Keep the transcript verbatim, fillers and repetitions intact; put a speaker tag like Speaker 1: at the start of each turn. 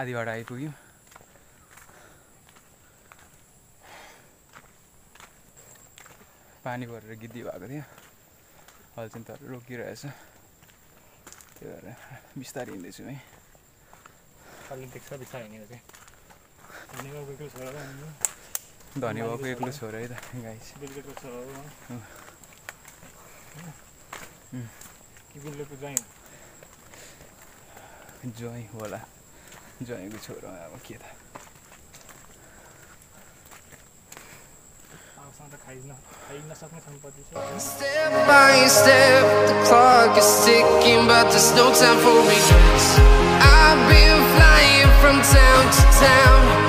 Speaker 1: आधी बाटो आइपुग्यौँ। पानी भरेर गिद्दी भएको थियो, अहिले चाहिँ तर रोकिरहेछ, त्यही भएर बिस्तारै हिँड्दैछु है।
Speaker 2: अलि देख्छ बिस्तारै हिँडेको चाहिँ धनीबाबुको छोरा हो नि,
Speaker 1: धनीबाबुको एक्लो छोरा है त गाइस।
Speaker 2: बिल्कुलको छोरा हो कि बिल्कुलको ज्वाइँ हो?
Speaker 1: ज्वाइँ होला, ज्वाइँको छोरा अब के त।
Speaker 3: Step by step, the clock is ticking, but there's no time for me. I've been flying from town to town.